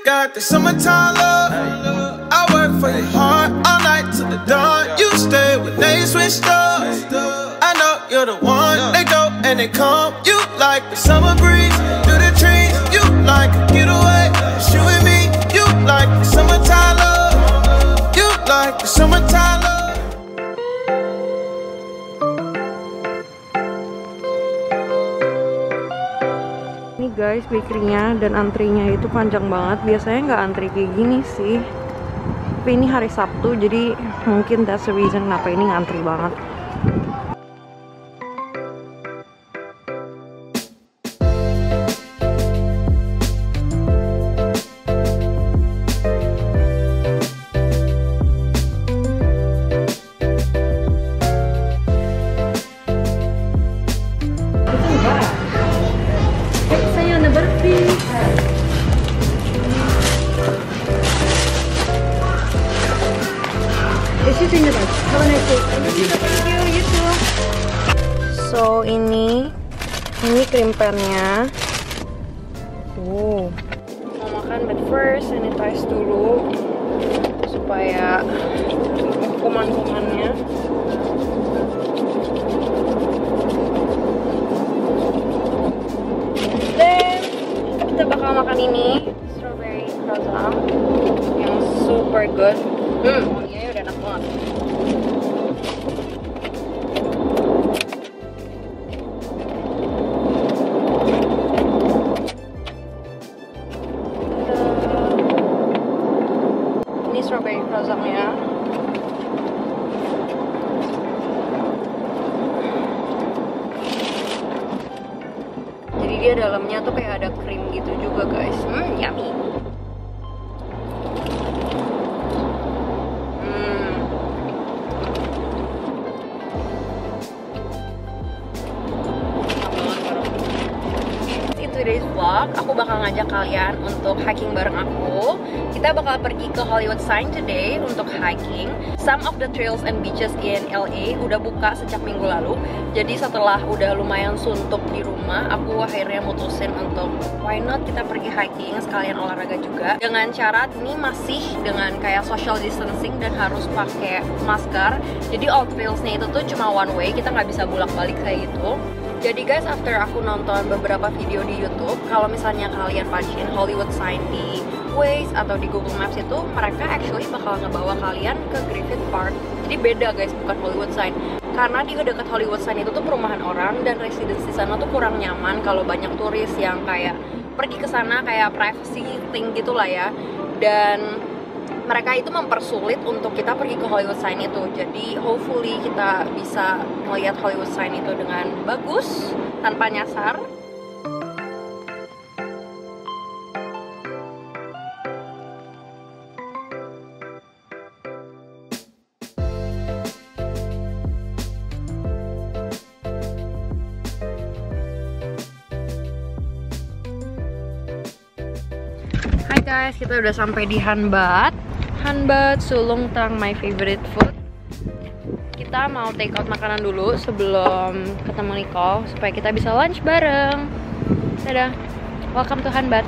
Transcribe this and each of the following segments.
Got the summertime love. I work for your heart all night till the dawn. You stay when they switched up. I know you're the one. They go and they come. You like the summer breeze through the trees. You like a getaway. It's you and me. You like the summertime love. You like the summertime love. Ini guys bakerynya, dan antrinya itu panjang banget. Biasanya nggak antri kayak gini sih, tapi ini hari Sabtu jadi mungkin that's the reason kenapa ini ngantri banget. So ini cream pan-nya. Mau makan, but first sanitize dulu supaya kuman-kumannya. Then kita bakal makan ini strawberry croissant yang super good. Wanginya udah enak banget. Strawberry croissantnya. Jadi dia dalamnya tuh kayak ada krim gitu juga guys. Yummy. Today's vlog, aku bakal ngajak kalian untuk hiking bareng aku. Kita bakal pergi ke Hollywood Sign today untuk hiking. Some of the trails and beaches in LA udah buka sejak minggu lalu. Jadi setelah udah lumayan suntuk di rumah, aku akhirnya mutusin untuk why not kita pergi hiking sekalian olahraga juga. Dengan syarat ini masih dengan kayak social distancing dan harus pakai masker. Jadi all trailsnya itu tuh cuma one way, kita nggak bisa bolak-balik kayak gitu. Jadi guys, after aku nonton beberapa video di YouTube, kalau misalnya kalian pancing Hollywood Sign di Waze atau di Google Maps itu, mereka actually bakal ngebawa kalian ke Griffith Park. Jadi beda guys, bukan Hollywood Sign. Karena di dekat Hollywood Sign itu tuh perumahan orang dan residence di sana tuh kurang nyaman kalau banyak turis yang kayak pergi ke sana kayak privacy thing gitulah ya. Dan mereka itu mempersulit untuk kita pergi ke Hollywood Sign itu. Jadi hopefully kita bisa melihat Hollywood Sign itu dengan bagus tanpa nyasar. Hai guys, kita udah sampai di Hanbat Sulung Tang, my favorite food. Kita mau take out makanan dulu sebelum ketemu Nicole supaya kita bisa lunch bareng. Dadah, welcome to Hanbat.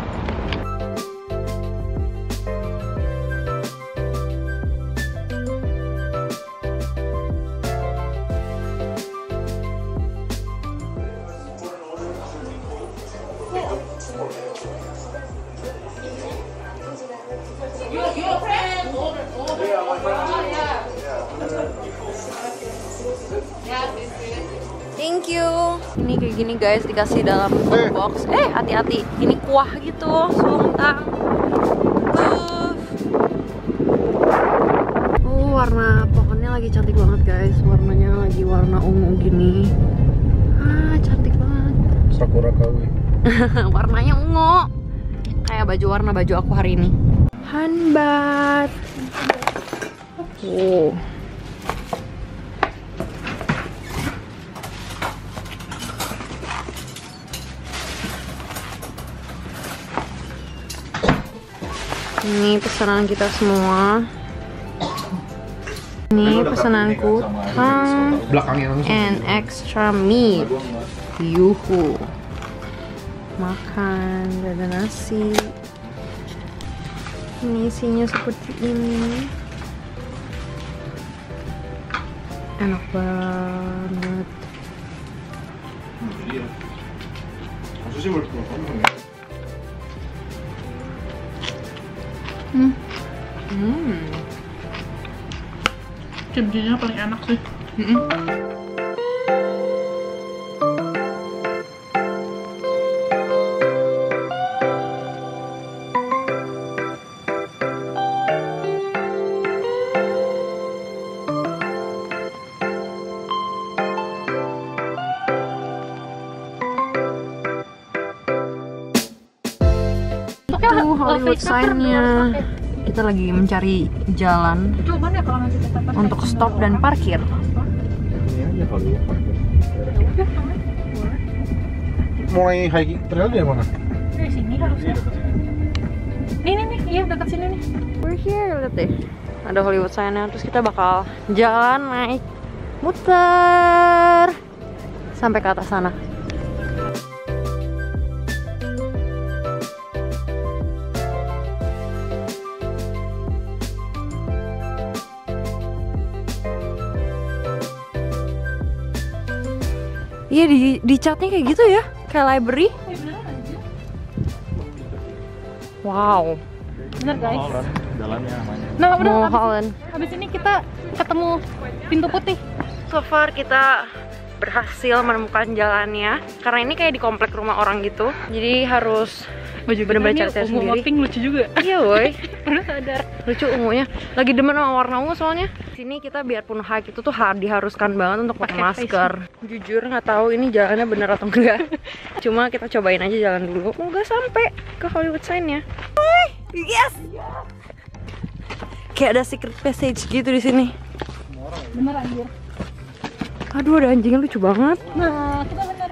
Thank you. Ini kayak gini guys, dikasih dalam food box. Hati-hati, ini kuah gitu, sultang. Warna pohonnya lagi cantik banget guys. Warnanya lagi warna ungu gini. Cantik banget. Sakura kawi. Warnanya ungu. Kayak warna baju aku hari ini. Hanbat. Ini pesanan kita semua. Ini pesananku, tang and extra meat. Yuhu. Makan, ada nasi. Ini isinya seperti ini. Enak banget. Kimchinya paling enak sih. Itu Hollywood sign-nya. Kita lagi mencari jalan untuk stop dan parkir. Mulai hiking trail dari mana? Dari sini harusnya. Nih, iya dekat sini nih. We're here, lihat deh. Ada Hollywood sign-nya, terus kita bakal jalan naik muter sampai ke atas sana. Iya, di catnya kayak gitu ya, kayak library. Wow. Bener guys. Jalannya namanya. Nah udah Mulholland. habis ini kita ketemu pintu putih. So far kita berhasil menemukan jalannya, karena ini kayak di komplek rumah orang gitu, jadi harus bener-bener cari sendiri. Pink lucu juga. Iya woi, Baru sadar. lucu ungunya. Lagi demen sama warna ungu soalnya. Sini kita biarpun hike itu tuh diharuskan banget untuk pakai masker. Jujur nggak tahu ini jalannya bener atau enggak. Cuma kita cobain aja jalan dulu. Moga sampai ke Hollywood sign-nya. Yes. Kayak ada secret passage gitu di sini. Bener anjir. Aduh, ada anjingnya lucu banget. Nah, kita bener.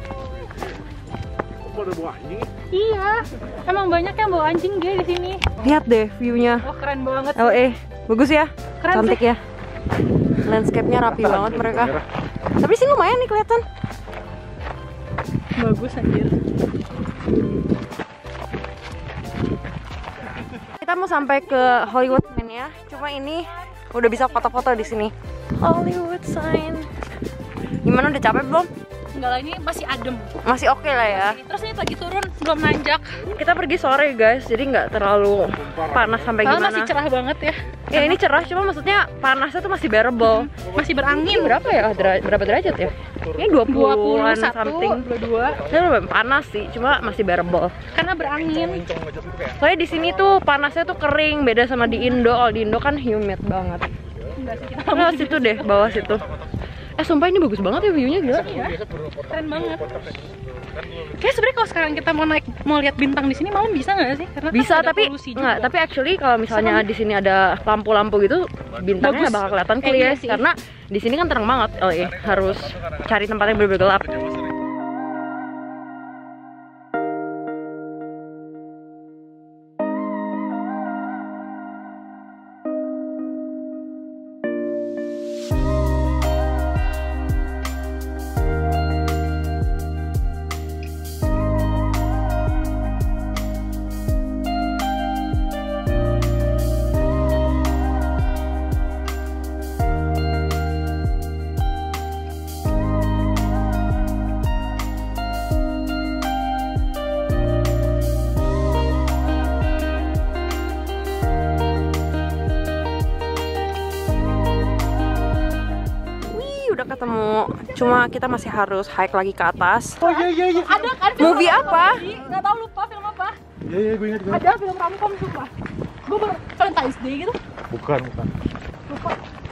Ada buah anjing. Iya. Emang banyak yang bawa anjing dia di sini. Lihat deh view-nya. Wah, keren banget. LA. Bagus ya? Keren Cantik sih. ya? Landscape-nya rapi banget mereka. Tapi di sini lumayan nih kelihatan. Bagus anjir. Kita mau sampai ke Hollywood sign ya. Cuma ini udah bisa foto-foto di sini. Hollywood sign. Gimana, udah capek belum? Enggak lah, ini masih adem. Masih oke lah ya. Terus ini lagi turun, belum nanjak. Kita pergi sore guys, jadi nggak terlalu panas sampai Padahal gimana. masih cerah banget ya. Ya ini cerah, cuma maksudnya panasnya tuh masih bearable. Masih berangin. Ini berapa ya? Berapa derajat ya? Ini 20-an 21, something. 22. Ini lumayan panas sih, cuma masih bearable. Karena berangin. Soalnya di sini tuh panasnya tuh kering, beda sama di Indo. Kalau di Indo kan humid banget. Enggak sih, kita Nah, situ deh, bawah situ. Sumpah ini bagus banget ya view-nya, gila. Iya, keren banget. Kayak sebenarnya kalau sekarang kita mau lihat bintang di sini malam bisa nggak sih? Karena Bisa, kan ada tapi polusi juga. nggak. Tapi actually kalau misalnya di sini ada lampu-lampu gitu, bintangnya Bagus. bakal kelihatan clear. Iya sih. Karena di sini kan terang banget. Oh iya, harus cari tempat yang bener-bener gelap. Udah ketemu, cuma kita masih harus hike lagi ke atas. Oh iya. Ada kan film Movie apa? Nggak tahu, lupa film apa. Iya, gue ingat. Ada film romcom sumpah. Gue baru Valentine's Day gitu. Bukan. Lupa.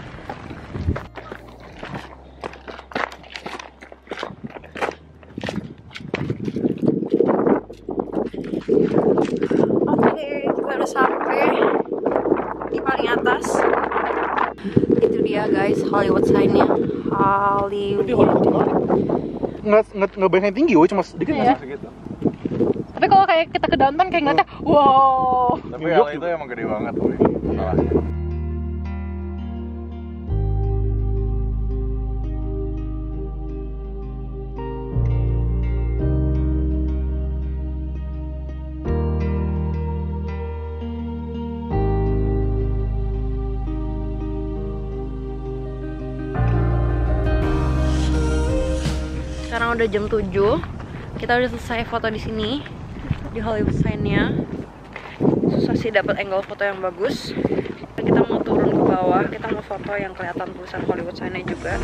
Oke, kita udah sampai di paling atas. Itu dia guys, Hollywood sign-nya. Hollywood. Nggak banyak yang tinggi, woy, cuma sedikit Iya. masih segitu. Tapi kalau kayak kita ke downtown kayak ngeliatnya, wow. Tapi kalau itu emang gede banget, woy. Salah. sekarang udah jam 7. Kita udah selesai foto di sini di Hollywood Sign-nya. Susah sih dapat angle foto yang bagus. Kita mau turun ke bawah, kita mau foto yang kelihatan tulisan Hollywood Sign-nya juga.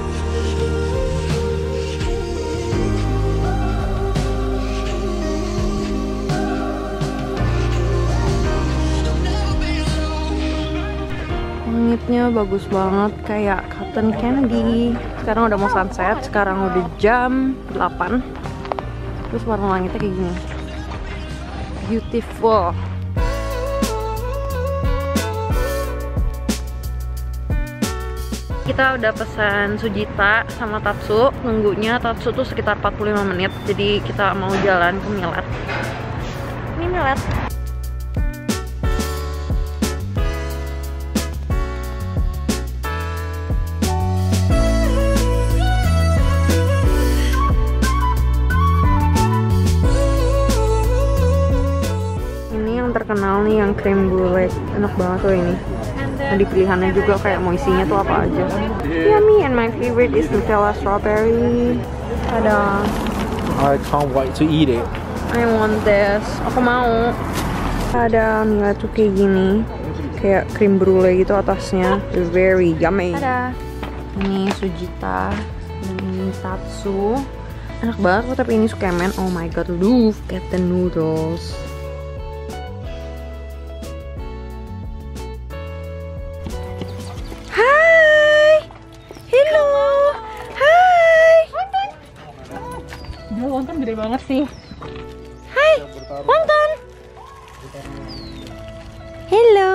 Langitnya bagus banget kayak cotton candy. Sekarang udah mau sunset, sekarang udah jam 8. Terus warna langitnya kayak gini. Beautiful. Kita udah pesan Sujita sama Tatsu. Nunggunya Tatsu tuh sekitar 45 menit. Jadi kita mau jalan ke Milet. Ini Milet. Terkenal nih yang cream brulee, enak banget tuh ini. Tadi pilihannya juga kayak mau isinya tuh apa aja. Yummy, and my favorite is Nutella strawberry. Ada. I can't wait to eat it. I want this. Aku mau. Ada Milet tuh kayak gini, kayak cream brulee gitu atasnya. Very yummy. Ada. Ini Sujita, dan ini Tatsu. Enak banget tapi ini Sukemen. Oh my god, look at the noodles. Wonton gede banget sih. Hai, Wonton. Hello.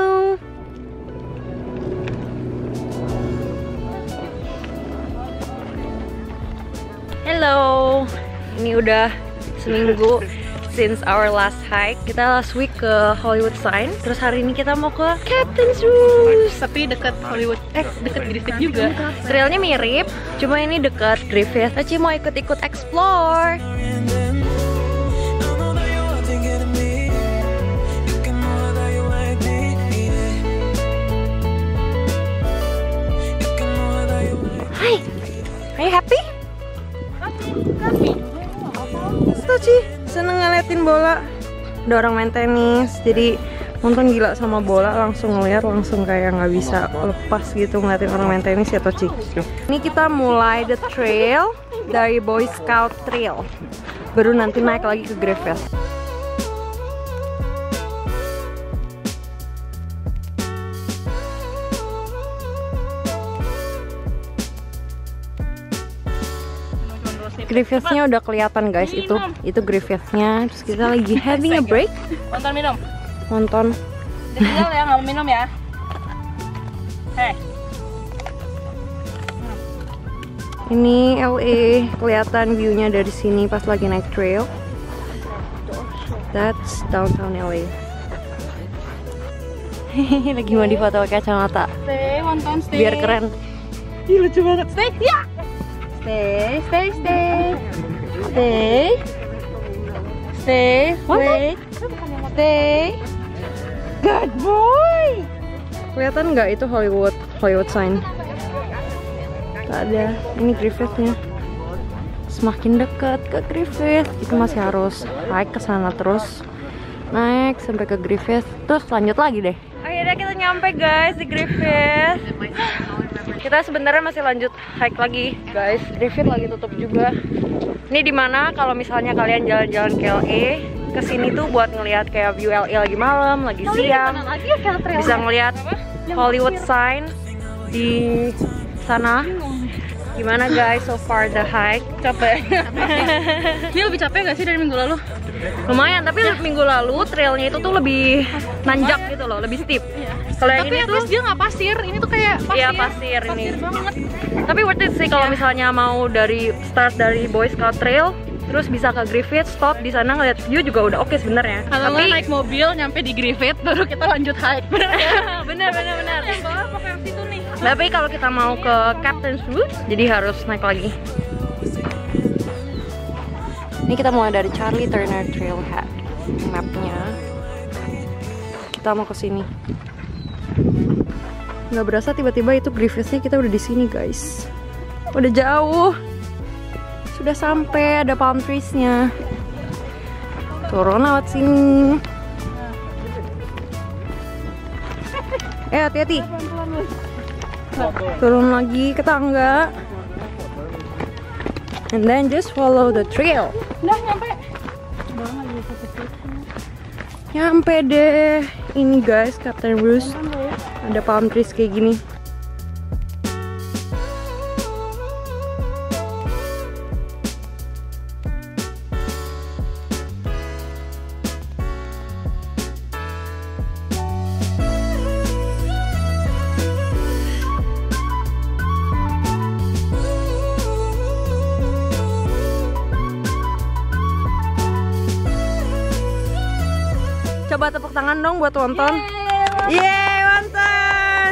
Hello. Ini udah seminggu since our last hike. Kita last week ke Hollywood Sign. Terus hari ini kita mau ke Captain's Roost. Tapi deket Hollywood, deket Griffith juga. Trailnya mirip, cuma ini dekat Griffith. Aci mau ikut-ikut explore. Hai, are you happy? Aci seneng ngeliatin bola. Ada orang main tenis, jadi nonton gila sama bola, langsung ngeliat, langsung kayak nggak bisa lepas gitu ngeliatin orang main tenis ya Toci. Ini kita mulai the trail dari Boy Scout Trail, baru nanti naik lagi ke Griffith. Griffithnya udah kelihatan guys, itu Griffithnya. Terus kita lagi having a break. Wonton minum. Wonton. Tinggal ya, nggak mau minum ya. Ini LA, kelihatan viewnya dari sini pas lagi naik trail. That's downtown LA. Hehehe, lagi mau difoto pakai kacamata. Stay, Wonton, stay. Biar keren. Ih, lucu banget. Stay, ya. Stay. Wait. Stay. Good boy. Kelihatan nggak itu Hollywood Sign? Tak ada. Ini Griffithnya. Semakin dekat ke Griffith, kita masih harus hike ke sana terus, naik sampai ke Griffith, terus lanjut lagi deh. Akhirnya kita nyampe guys di Griffith. Kita sebenarnya masih lanjut hike lagi guys. Griffith lagi tutup juga. Ini dimana kalau misalnya kalian jalan-jalan ke LA, kesini tuh buat ngelihat kayak view LA lagi malam, lagi siang, bisa ngelihat Hollywood Sign di sana. Gimana guys so far the hike? Capek. Ini lebih capek gak sih dari minggu lalu? Lumayan, tapi minggu lalu trailnya itu tuh lebih nanjak gitu loh, lebih steep. Kalau yang Tapi ini tuh dia nggak pasir, ini tuh kayak pasir. Iya pasir ini. Banget. Tapi worth it sih kalau misalnya mau start dari Boy Scout Trail, terus bisa ke Griffith, stop di sana ngeliat view juga udah oke sebenarnya. Kalau nggak naik mobil nyampe di Griffith, baru kita lanjut hike. bener. Tapi kalau kita mau ke Captain's Roost, jadi harus naik lagi. Ini kita mulai dari Charlie Turner Trailhead. Mapnya. Kita mau ke sini. Nggak berasa tiba-tiba itu Griffithnya kita udah di sini guys. Udah jauh. sudah sampai, ada palm trees-nya. Turun lewat sini. Hati-hati. Turun lagi ke tangga. And then just follow the trail. Udah nyampe. Nyampe deh. Ini guys, Captain Bruce. Ada palm trees kayak gini. Coba tepuk tangan dong buat Wonton. Yeay, Wonton.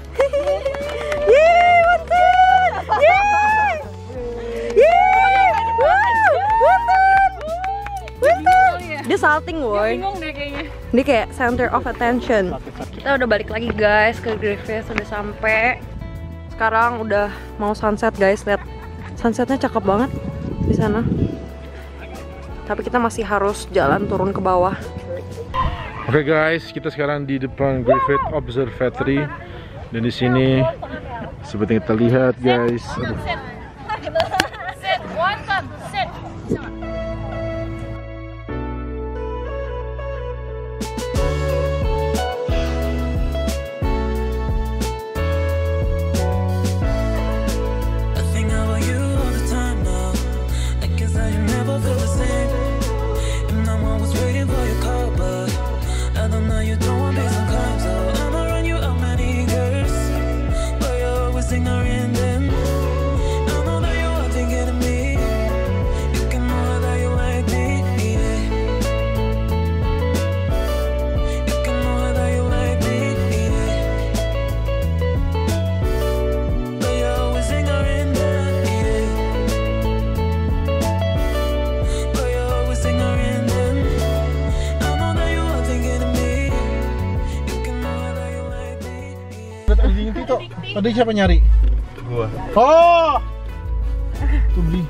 Yeay, Wonton. Yeay. Yeay. Wonton. Wonton. Dia salting, woy. Bingung deh kayaknya. Dia kayak center of attention. Kita udah balik lagi guys ke Griffith, udah sampai. Sekarang udah mau sunset guys, lihat sunsetnya cakep banget di sana. Tapi kita masih harus jalan turun ke bawah. Oke guys, kita sekarang di depan Griffith Observatory dan di sini seperti yang kita lihat guys. Aduh. Sit, Wonton, sit. Anjing Tito. Tadi siapa nyari? Gua. Oh. Tuh beli.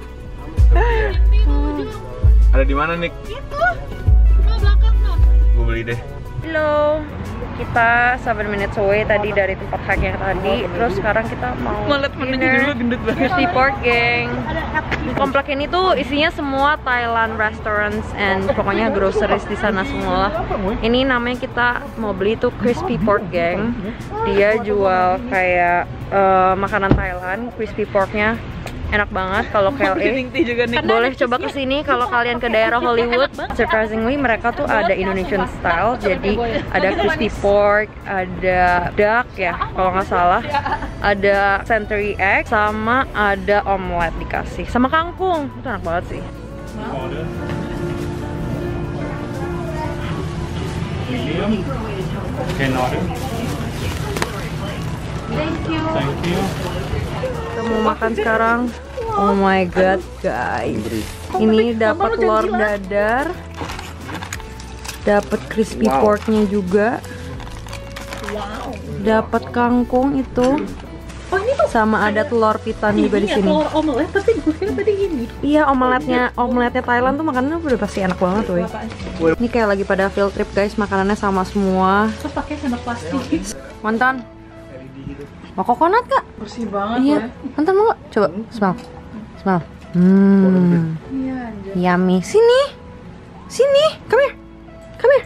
Ada di mana, Nick? Itu. Coba belakang loh. Gua beli deh. Halo, kita 7 minutes away tadi dari tempat hike yang tadi. Terus sekarang kita mau dinner Crispy Pork Gang. Komplek ini tuh isinya semua Thailand restaurants and pokoknya groceries di sana semua lah. Ini namanya kita mau beli tuh Crispy Pork Gang. Dia jual kayak makanan Thailand, crispy porknya enak banget. Kalau ke LA boleh coba kesini kalau kalian ke daerah Hollywood. Surprisingly mereka tuh ada Indonesian style, jadi ada crispy pork, ada duck ya kalau nggak salah, ada century egg, sama ada omelet dikasih sama kangkung. Itu enak banget sih. Thank you. Kita mau makan sekarang. Oh my god guys, ini dapat telur dadar, dapat crispy porknya juga, dapat kangkung itu, sama ada telur pitan juga di sini. Telur omelet, tapi gue kira tadi ini. Iya, omeletnya Thailand tuh makanannya udah pasti enak banget tuh. Ini kayak lagi pada field trip guys, makanannya sama semua. Terus pakai sendok plastik. Wonton, mau coconut kak? Bersih banget. Iya, Wonton mau gak? Coba, smell. Yummy. Sini, come here.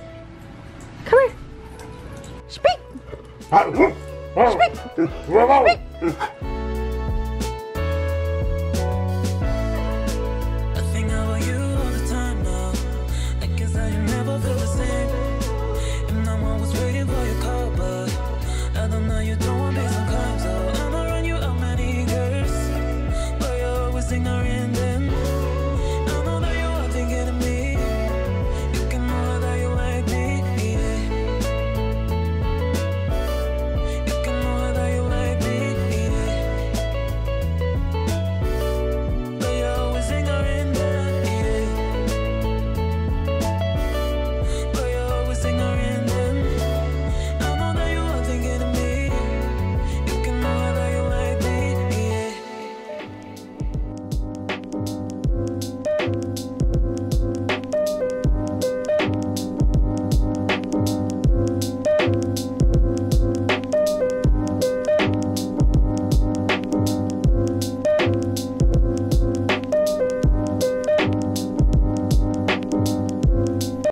Speak.